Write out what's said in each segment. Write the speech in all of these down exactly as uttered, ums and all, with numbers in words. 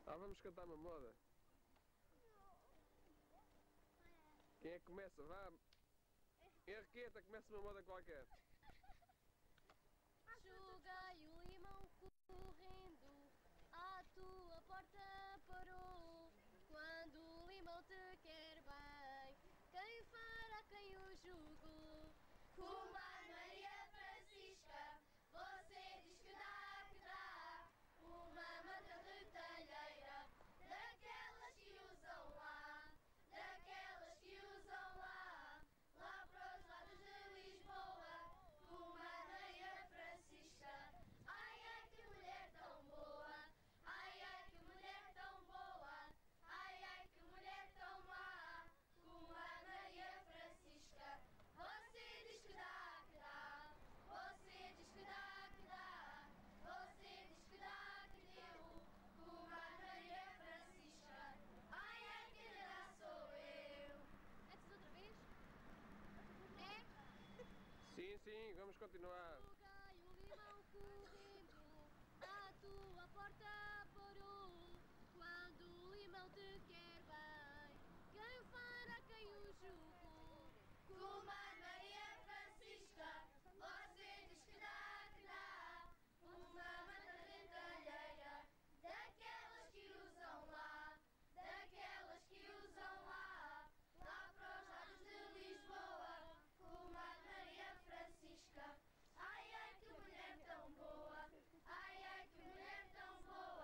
Ah, vamos cantar uma moda. Quem é que começa? Vá. Henriqueta, começa uma moda qualquer. Joguei o limão correndo, à tua porta parou. Quando o limão te quer bem, quem fará quem o julgou? Comadre Maria Francisca, você diz que dá, que dá uma manta retalheira, daquelas que usam lá, daquelas que usam lá, lá para os lados de Lisboa. Comadre Maria Francisca, ai ai que mulher tão boa, ai ai que mulher tão boa, ai ai que mulher tão má. Comadre Maria Francisca, você diz que dá, que dá, você diz que dá, que dá, você diz que dá, que deu. Comadre Maria Francisca, ai ai que lhe dá sou eu. Antes outra vez? É? Sim, sim, vamos continuar. Joguei o limão correndo, à tua porta parou. Quando o limão te quer bem, quem fará quem o julgou? Comadre Maria Francisca, você diz que dá, que dá uma manta retalheira, daquelas que usam lá, daquelas que usam lá, lá para os lados de Lisboa. Comadre Maria Francisca, ai ai que mulher tão boa, ai ai que mulher tão boa.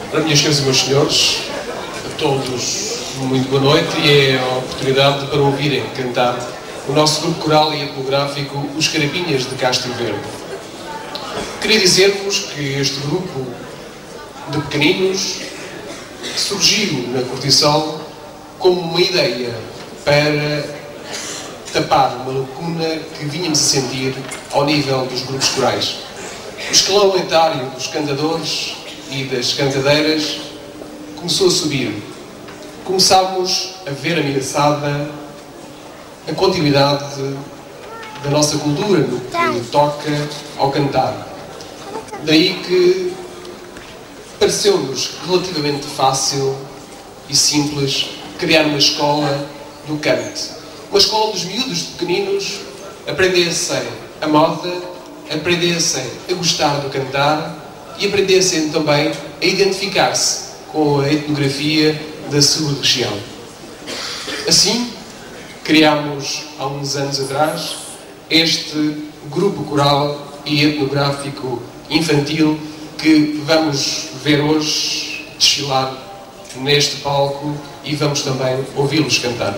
Ora, minhas senhoras e meus senhores, a todos muito boa noite e é a oportunidade para ouvirem cantar o nosso grupo coral e etnográfico Os Carapinhas de Castro Verde. Queria dizer-vos que este grupo de pequeninos surgiu na Cortiçal como uma ideia para tapar uma lacuna que vínhamos a sentir ao nível dos grupos corais. O escalão etário dos cantadores e das cantadeiras começou a subir. Começámos a ver ameaçada a continuidade da nossa cultura no que toca ao cantar. Daí que pareceu-nos relativamente fácil e simples criar uma escola do canto. Uma escola dos miúdos pequeninos aprendessem a moda, aprendessem a gostar do cantar e aprendessem também a identificar-se com a etnografia da sua região. Assim, criámos há uns anos atrás este grupo coral e etnográfico infantil que vamos ver hoje desfilar neste palco e vamos também ouvi-los cantar.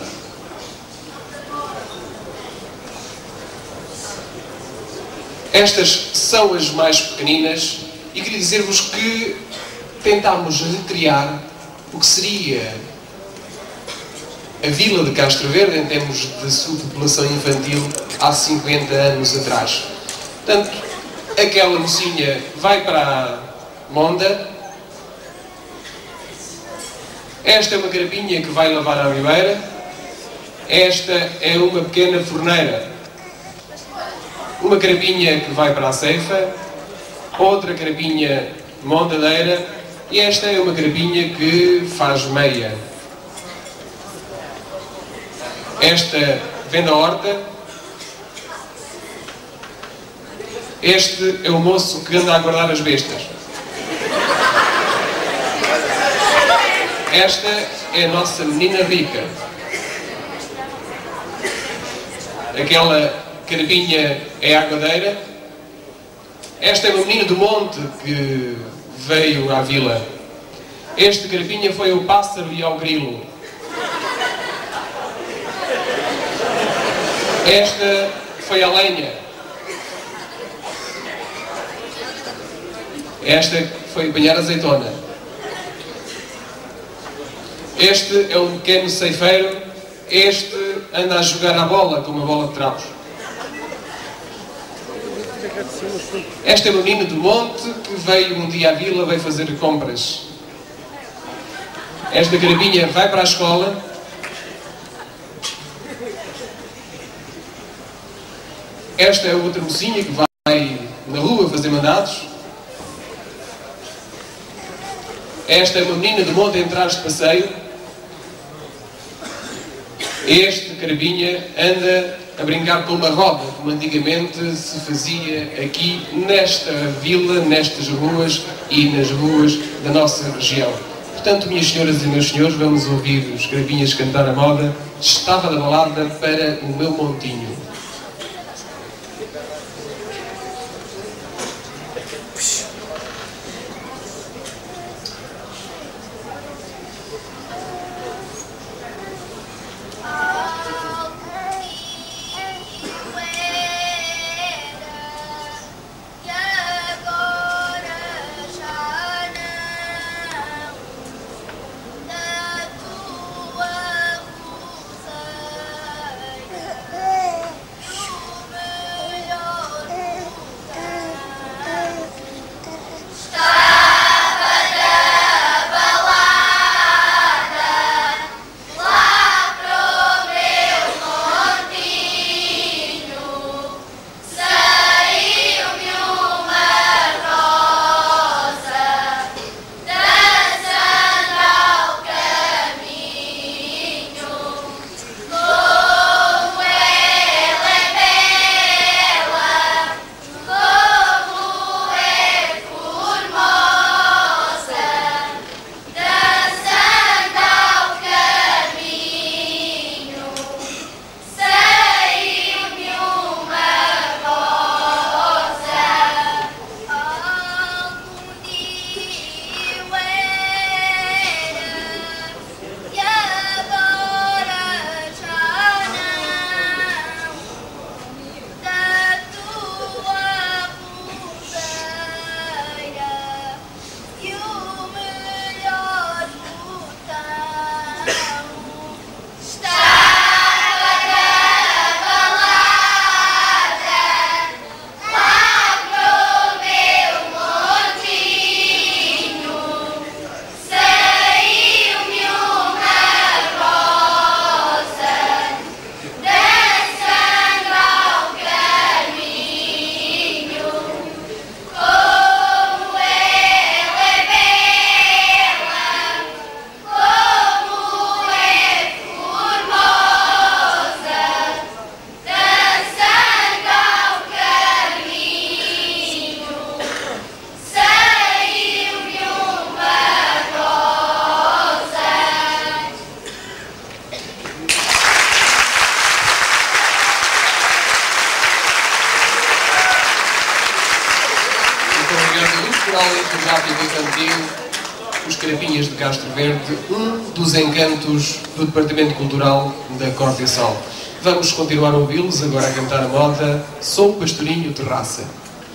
Estas são as mais pequeninas e queria dizer-vos que tentámos recriar o que seria a vila de Castro Verde em termos de sua população infantil há cinquenta anos atrás. Portanto, aquela mocinha vai para a monda. Esta é uma carapinha que vai lavar a ribeira. Esta é uma pequena forneira. Uma carapinha que vai para a ceifa. Outra carapinha montadeira. E esta é uma carapinha que faz meia. Esta vem da horta. Este é o moço que anda a guardar as bestas. Esta é a nossa menina rica. Aquela carapinha é a aguadeira. Esta é uma menina do monte que veio à vila. Este carapinha foi ao pássaro e ao grilo. Esta foi a lenha. Esta foi apanhar azeitona. Este é um pequeno ceifeiro. Este anda a jogar à bola com uma bola de trapos. Esta é uma menina do monte que veio um dia à vila, veio fazer compras. Esta carapinha vai para a escola. Esta é outra mocinha que vai na rua fazer mandados. Esta é uma menina do monte a entrar de passeio. Este carapinha anda a brincar com uma roda, como antigamente se fazia aqui nesta vila, nestas ruas e nas ruas da nossa região. Portanto, minhas senhoras e meus senhores, vamos ouvir os carapinhas cantar a moda. Estava da balada para o meu montinho. Etnográfico Infantil, os Carapinhas de Castro Verde, um dos encantos do Departamento Cultural da Corte e Sol. Vamos continuar a ouvi-los agora a cantar a moda Sou Pastorinho de Raça.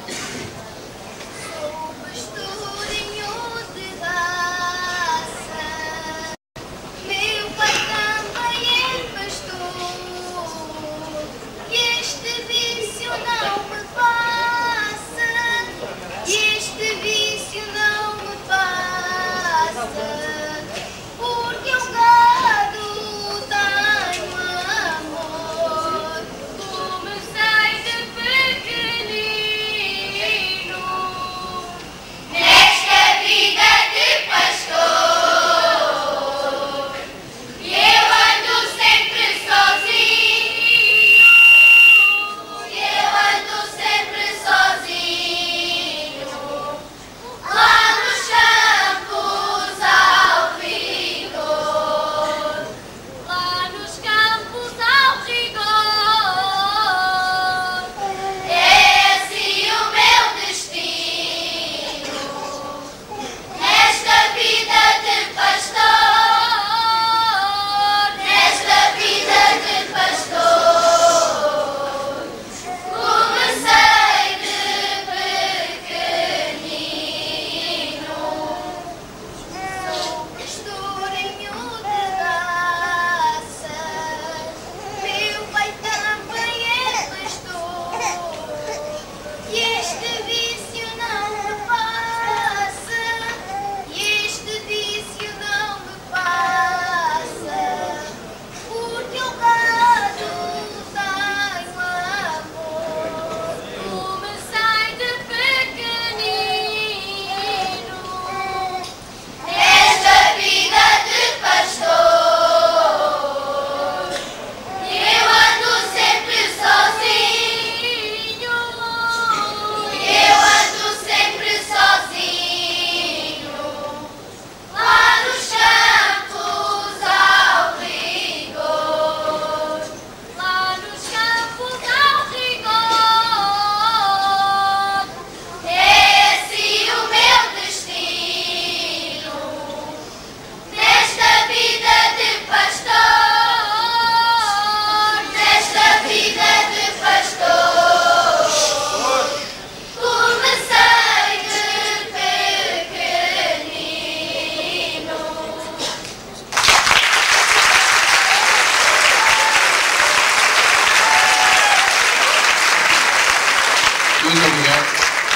Muito obrigado.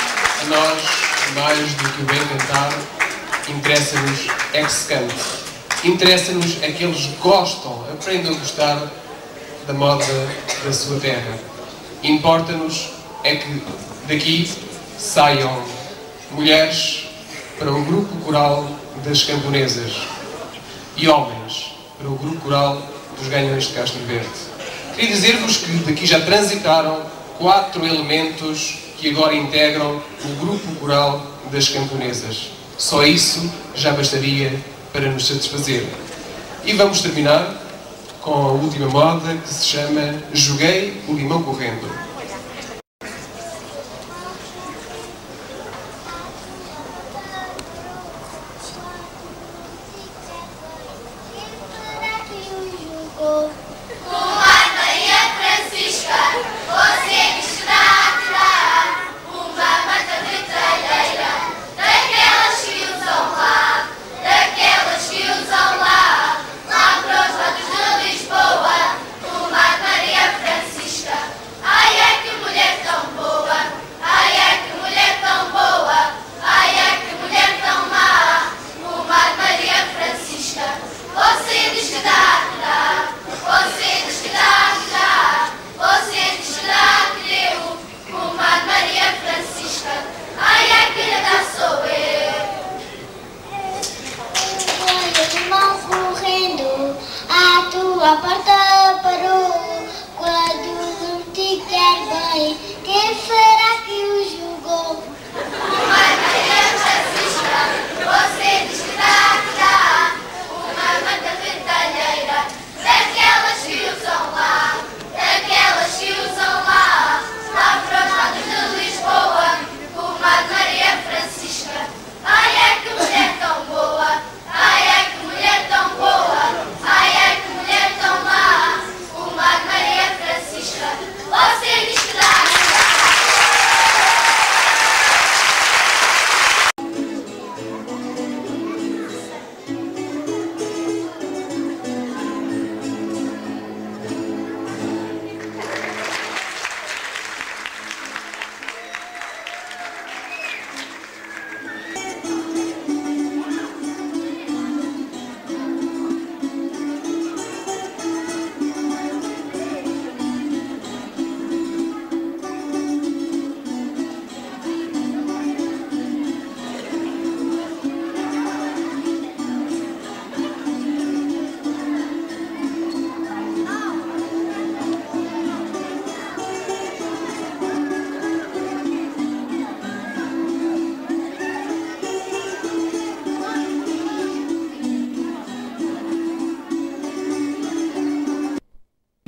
A nós, mais do que o bem cantar, interessa-nos é que se cante. Interessa-nos é que eles gostam, aprendam a gostar da moda da sua terra. Importa-nos é que daqui saiam mulheres para o grupo coral das camponesas e homens para o grupo coral dos ganhões de Castro Verde. Queria dizer-vos que daqui já transitaram quatro elementos que agora integram o grupo coral das camponesas. Só isso já bastaria para nos satisfazer. E vamos terminar com a última moda que se chama Joguei o Limão Correndo. A porta parou quando não te quer bem. Quem será que o julgou? Uma Maria Francisca, você diz que dá, que dá. Uma manta retalheira, daquelas que usam lá, daquelas que usam lá, lá para os lados de Lisboa. Uma Maria Francisca,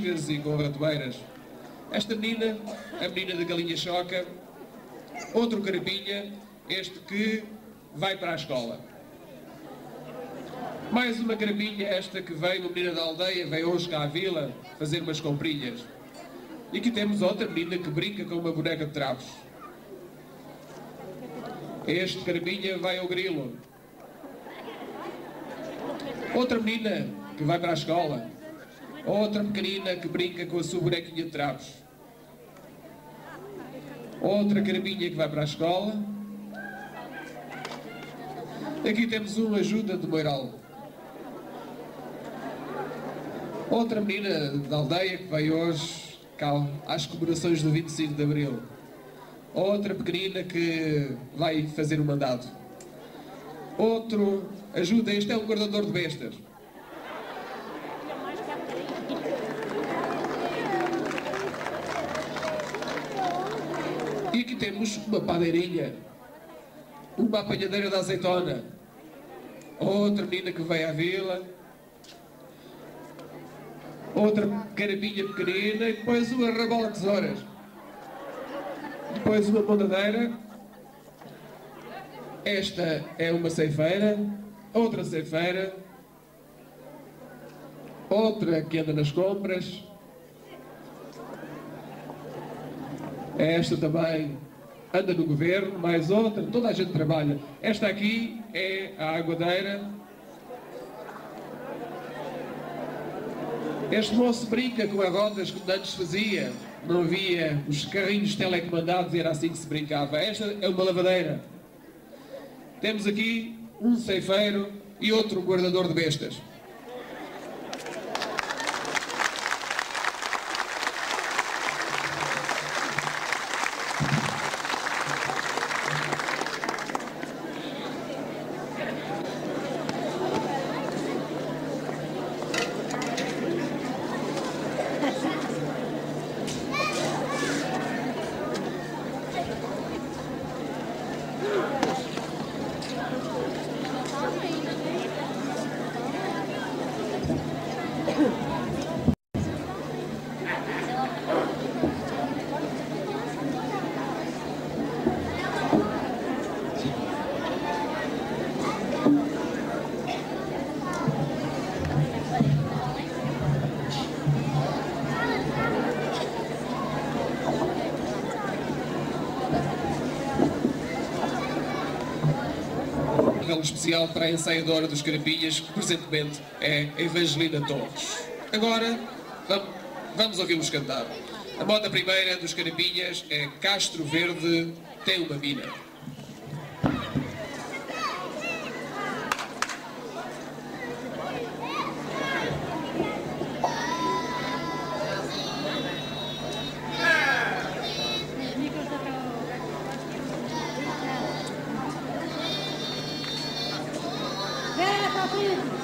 e com ratoeiras. Esta menina, a menina da galinha choca. Outro carapinha, este que vai para a escola. Mais uma carapinha, esta que veio, uma menina da aldeia, veio hoje cá à vila fazer umas comprinhas. E aqui temos outra menina que brinca com uma boneca de trapos. Este carapinha vai ao grilo. Outra menina que vai para a escola. Outra pequenina que brinca com a sua bonequinha de trapos. Outra carapinha que vai para a escola. Aqui temos uma ajuda de Moiral. Outra menina da aldeia que veio hoje cá, às comemorações do vinte e cinco de Abril. Outra pequenina que vai fazer o mandado. Outro ajuda, este é um guardador de bestas. E aqui temos uma padeirinha, uma apanhadeira da azeitona, outra menina que veio à vila, outra carapinha pequenina e depois uma rabola de tesouras. Depois uma montadeira. Esta é uma ceifeira, outra ceifeira, outra que anda nas compras. Esta também anda no governo, mais outra, toda a gente trabalha. Esta aqui é a aguadeira. Este moço brinca com as rodas como antes fazia. Não havia os carrinhos telecomandados e era assim que se brincava. Esta é uma lavadeira. Temos aqui um ceifeiro e outro guardador de bestas. Especial para a ensaiadora dos carapinhas, que presentemente é a Evangelina Torres. Agora vamos ouvi-los cantar. A moda primeira dos carapinhas é Castro Verde tem uma mina. Vera, tá